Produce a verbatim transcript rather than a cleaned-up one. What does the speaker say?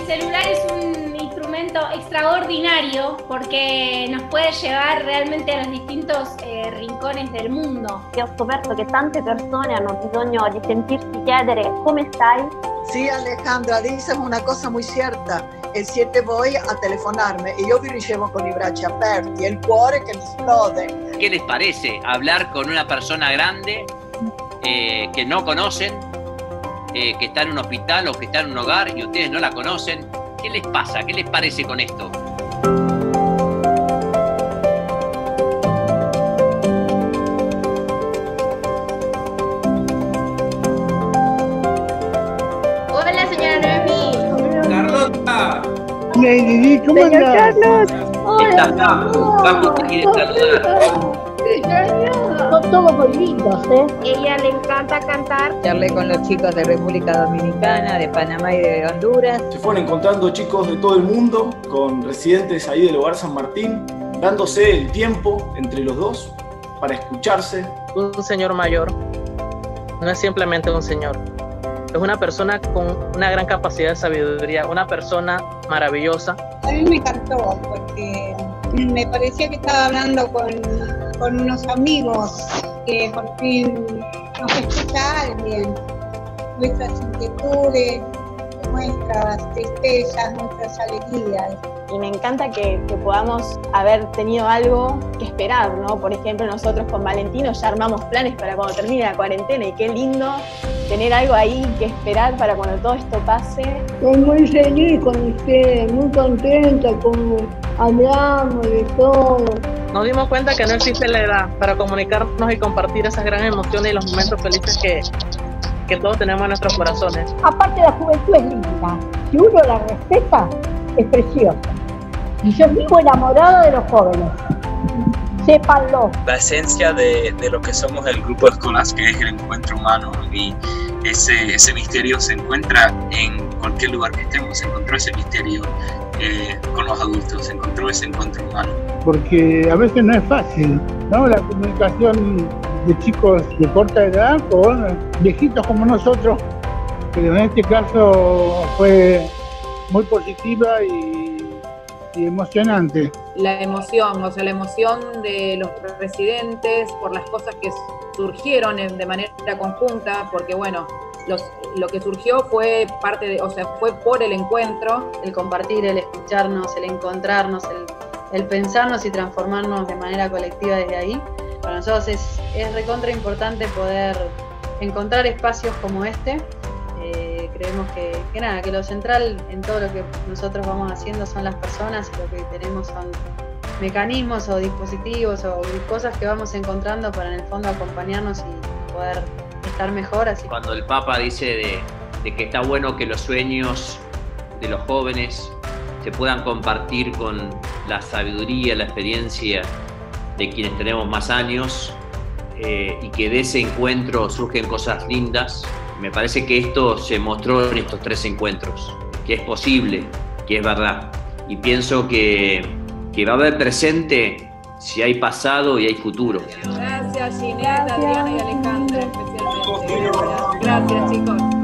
celular es un instrumento extraordinario porque nos puede llevar realmente a los distintos eh, rincones del mundo. E ho scoperto che tante persone hanno bisogno di sentirsi chiedere come stai. Sí, Alejandra, dices una cosa muy cierta. E siete voi a telefonarmi e io vi ricevo con i bracci aperti e il cuore che mi esplode. ¿Qué les parece hablar con una persona grande eh, que no conocen, eh, que está en un hospital o que está en un hogar y ustedes no la conocen? ¿Qué les pasa? ¿Qué les parece con esto? Hola, señora Noemí. Carlota. Lady, ¿cómo andás? Está acá. Vamos, te quiere saludar. Son todos muy lindos, ¿eh? Ella le encanta cantar. Charlé con los chicos de República Dominicana, de Panamá y de Honduras. Se fueron encontrando chicos de todo el mundo, con residentes ahí del Hogar San Martín, dándose el tiempo entre los dos para escucharse. Un señor mayor no es simplemente un señor, es una persona con una gran capacidad de sabiduría, una persona maravillosa. A mí me encantó porque me parecía que estaba hablando con, con unos amigos, que por fin nos escucha alguien, nuestras inquietudes, nuestras tristezas, nuestras alegrías. Y me encanta que, que podamos haber tenido algo que esperar, ¿no? Por ejemplo, nosotros con Valentino ya armamos planes para cuando termine la cuarentena y qué lindo tener algo ahí que esperar para cuando todo esto pase. Estoy muy feliz con usted, muy contenta, como hablamos de todo. Nos dimos cuenta que no existe la edad para comunicarnos y compartir esas grandes emociones y los momentos felices que, que todos tenemos en nuestros corazones. Aparte, la juventud es linda. Si uno la respeta, es preciosa. Y yo vivo enamorado de los jóvenes. Sépanlo. La esencia de, de lo que somos el grupo escolar, que es el encuentro humano, y ese, ese misterio se encuentra en cualquier lugar que estemos. Se encontró ese misterio eh, con los adultos, se encontró ese encuentro humano. Porque a veces no es fácil, ¿no? La comunicación de chicos de corta edad con viejitos como nosotros, pero en este caso fue muy positiva y, y emocionante. La emoción, o sea, la emoción de los residentes por las cosas que surgieron de manera conjunta, porque bueno, los, lo que surgió fue parte de, o sea, fue por el encuentro, el compartir, el escucharnos, el encontrarnos, el, el pensarnos y transformarnos de manera colectiva desde ahí. Para nosotros es, es recontra importante poder encontrar espacios como este. Eh, creemos que, que nada, que lo central en todo lo que nosotros vamos haciendo son las personas, y lo que tenemos son mecanismos o dispositivos o cosas que vamos encontrando para en el fondo acompañarnos y poder estar mejor. Así. Cuando el Papa dice de, de que está bueno que los sueños de los jóvenes se puedan compartir con la sabiduría, la experiencia de quienes tenemos más años, eh, y que de ese encuentro surgen cosas lindas, me parece que esto se mostró en estos tres encuentros, que es posible, que es verdad. Y pienso que, que va a haber presente si hay pasado y hay futuro. Gracias, Ginette, Adriana y Alejandra especialmente. Gracias, chicos.